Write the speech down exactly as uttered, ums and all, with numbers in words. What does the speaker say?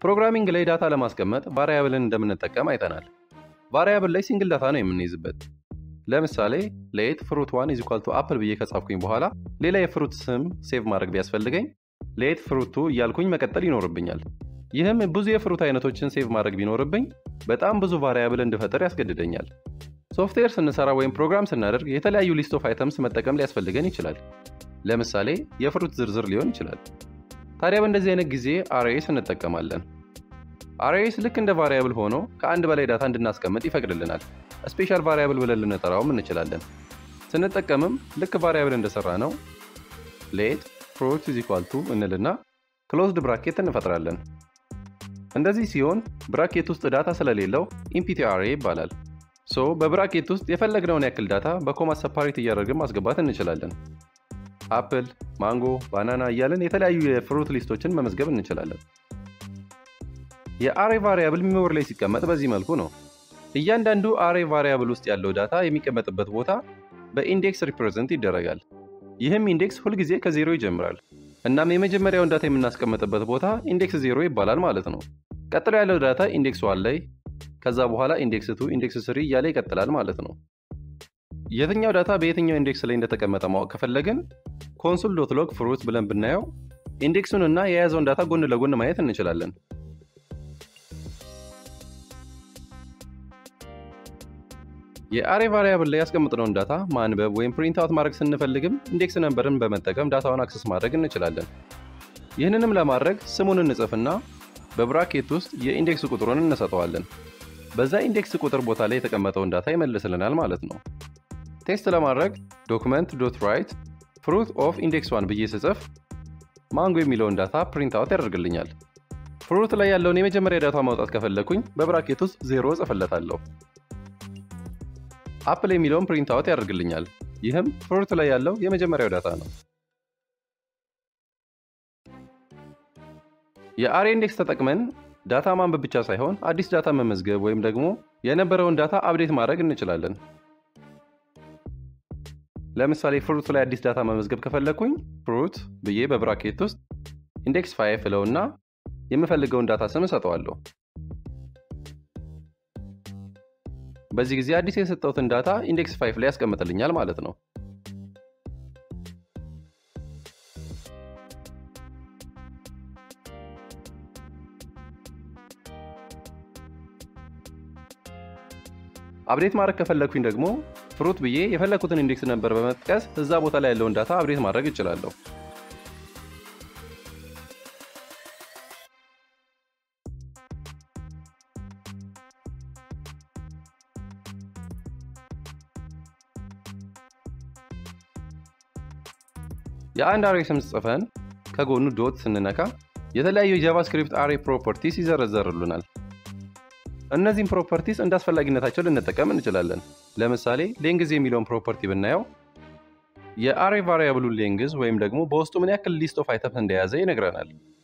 ፕሮግራሚንግ ላይ ዳታ ለማስቀመጥ ቫሪያብልን እንደምንጠቀም አይተናል። ቫሪያብል ላይ ሲንግል ዳታ ነው የምንይዝበት። ለምሳሌ let fruit one is equal to apple ብዬ ከጻፍኩኝ በኋላ ሌላ የፍሩት ስም ሴቭ ማድረግ ቢያስፈልገኝ let fruit two እያልኩኝ መቀጠል ይኖርብኛል። ይህም ብዙ የፍሩት አይነቶችን ሴቭ ማድረግ ቢኖርብኝ በጣም ብዙ ቫሪያብል እንድፈጥር ያስገድደኛል። ሶፍትዌር ስንሰራ ወይም ፕሮግራም ስናደርግ የተለያዩ ሊስት ኦፍ አይተምስ መጠቀም ሊያስፈልገን ይችላል። ለምሳሌ የፍሩት ዝርዝር ሊሆን ይችላል። ታዲያ በእንደዚህ አይነት ጊዜ አሬይስ እንጠቀማለን። አሬይስ ልክ እንደ ቫሪያብል ሆኖ ከአንድ በላይ ዳታ እንድናስቀምጥ ይፈቅድልናል። ስፔሻል ቫሪያብል ብለን ልንጠራውም እንችላለን። ስንጠቀምም ልክ ቫሪያብል እንደሰራ ነው let fruit is equal to እንልና ክሎዝድ ብራኬት እንፈጥራለን። እንደዚህ ሲሆን ብራኬት ውስጥ ዳታ ስለሌለው ኢምፕቲ አሬ ይባላል። ሶ በብራኬት ውስጥ የፈለግነውን ያክል ዳታ በኮማ ሰፓሬት እያደረግን ማስገባት እንችላለን። አፕል፣ ማንጎ፣ ባናና እያልን የተለያዩ የፍሩት ሊስቶችን መመዝገብ እንችላለን። የአሬ ቫሪያብል ሜሞሪ ላይ ሲቀመጥ በዚህ መልኩ ነው። እያንዳንዱ አሬ ቫሪያብል ውስጥ ያለው ዳታ የሚቀመጥበት ቦታ በኢንዴክስ ሪፕሬዘንት ይደረጋል። ይህም ኢንዴክስ ሁልጊዜ ከዜሮ ይጀምራል። እናም የመጀመሪያውን ዳታ የምናስቀምጥበት ቦታ ኢንዴክስ ዜሮ ይባላል ማለት ነው። ቀጥሎ ያለው ዳታ ኢንዴክስ ዋን ላይ፣ ከዛ በኋላ ኢንዴክስ ቱ፣ ኢንዴክስ ስሪ እያለ ይቀጥላል ማለት ነው። የትኛው ዳታ በየትኛው ኢንዴክስ ላይ እንደተቀመጠ ማወቅ ከፈለግን console.log fruit ብለን ብናየው ኢንዴክሱን እና የያዘውን ዳታ ጎን ለጎን ማየት እንችላለን። የአሬ ቫሪያብል ላይ ያስቀምጥነውን ዳታ ማንበብ ወይም ፕሪንት አውት ማድረግ ስንፈልግም ኢንዴክስ ነምበርን በመጠቀም ዳታውን አክሰስ ማድረግ እንችላለን። ይህንንም ለማድረግ ስሙን እንጽፍና በብራኬት ውስጥ የኢንዴክስ ቁጥሩን እንሰጠዋለን። በዛ ኢንዴክስ ቁጥር ቦታ ላይ የተቀመጠውን ዳታ ይመልስልናል ማለት ነው። ቴስት ለማድረግ document.write fruit of index one ብዬ ስጽፍ ማንጎ የሚለውን ዳታ ፕሪንት አውት ያደርግልኛል። ፍሩት ላይ ያለውን የመጀመሪያ ዳታ ማውጣት ከፈለኩኝ በብራኬት ውስጥ ዜሮ ጽፍለታለሁ። አፕል የሚለውን ፕሪንት አውት ያደርግልኛል። ይህም ፍሩት ላይ ያለው የመጀመሪያው ዳታ ነው። የአሬ ኢንዴክስ ተጠቅመን ዳታ ማንበብ ብቻ ሳይሆን አዲስ ዳታ መመዝገብ ወይም ደግሞ የነበረውን ዳታ አፕዴት ማድረግ እንችላለን። ለምሳሌ ፍሩት ላይ አዲስ ዳታ መመዝገብ ከፈለኩኝ ፍሩት ብዬ በብራኬት ውስጥ ኢንዴክስ ፋይቭ እለውና የምፈልገውን ዳታ ስም እሰጠዋለሁ። በዚህ ጊዜ አዲስ የሰጠሁትን ዳታ ኢንዴክስ ፋይቭ ላይ ያስቀምጥልኛል ማለት ነው። አፕዴት ማድረግ ከፈለኩኝ ደግሞ ፍሩት ብዬ የፈለኩትን ኢንዴክስ ነምበር በመጥቀስ እዛ ቦታ ላይ ያለውን ዳታ አፕዴት ማድረግ እችላለሁ። የአንድ አሬ ስም ጽፈን ከጎኑ ዶት ስንነካ የተለያዩ የጃቫስክሪፕት አሬ ፕሮፐርቲስ ይዘረዘሩልናል። እነዚህን ፕሮፐርቲስ እንደ አስፈላጊነታቸው ልንጠቀም እንችላለን። ለምሳሌ ሌንግዝ የሚለውን ፕሮፐርቲ ብናየው የአሬ ቫሪያብሉን ሌንግዝ ወይም ደግሞ በውስጡ ምን ያክል ሊስት ኦፍ አይተምስ እንደያዘ ይነግረናል።